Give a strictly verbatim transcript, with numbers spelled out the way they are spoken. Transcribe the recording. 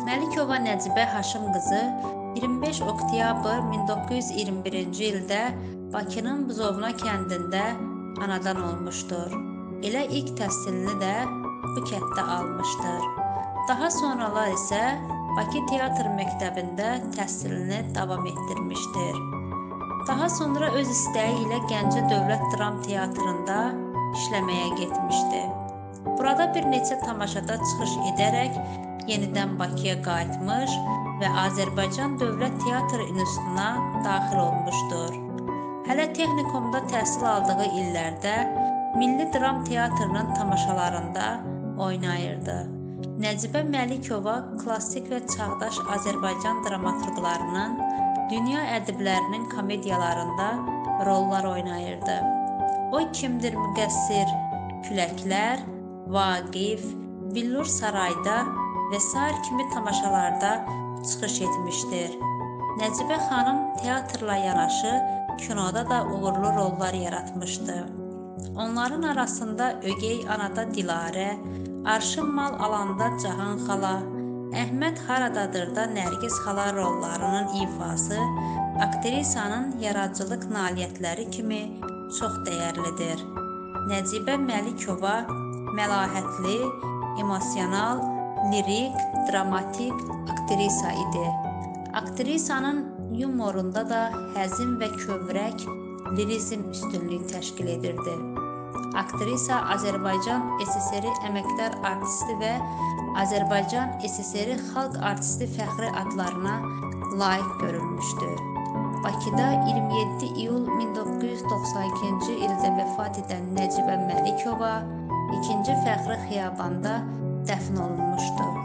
Məlikova Nəcibə Haşim qızı iyirmi beş oktyabr min doqquz yüz iyirmi birinci ildə Bakının Buzovna kəndində anadan olmuşdur. Elə ilk təhsilini də bu kənddə almışdır. Daha sonralar isə Bakı Teatr Məktəbində təhsilini davam etdirmişdir. Daha sonra öz istəyi ilə Gəncə Dövlət Dram Teatrında işləməyə getmişdi. Burada bir neçə tamaşada çıxış edərək yenidən Bakıya qayıtmış və Azərbaycan Dövlət Teatr İnstitutuna daxil olmuşdur. Hələ texnikumda təhsil aldığı illərdə Milli Dram Teatrının tamaşalarında oynayırdı. Nəcibə Məlikova klassik və çağdaş Azərbaycan dramaturqlarının, dünya ədiblərinin komediyalarında rollar oynayırdı. O kimdir müqəssir, Küləklər, Vaqif, Billur Sarayda və sair kimi tamaşalarda çıxış etmişdir. Nəcibə xanım teatrla yanaşı kinoda da uğurlu rollar yaratmışdı. Onların arasında Ögey Anada Dilarə, Arşın Mal Alanda Cahan xala, Əhməd Haradadırda Nərgiz xala rollarının ifası aktrisanın yaradıcılıq nailiyyətləri kimi çox dəyərlidir. Nəcibə Məlikova məlahətli, emosional, lirik, dramatik aktrisa idi. Aktrisanın yumorunda da həzin və kövrək lirizm üstünlük təşkil edirdi. Aktrisa Azərbaycan S S R əməkdar artisti və Azərbaycan S S R xalq artisti fəxri adlarına layiq görülmüşdür. Bakıda iyirmi yeddi iyul min doqquz yüz doxsan ikinci ildə vəfat edən Nəcibə Məlikova ikinci Fəxri Xiyabanda dəfn olunmuşdur.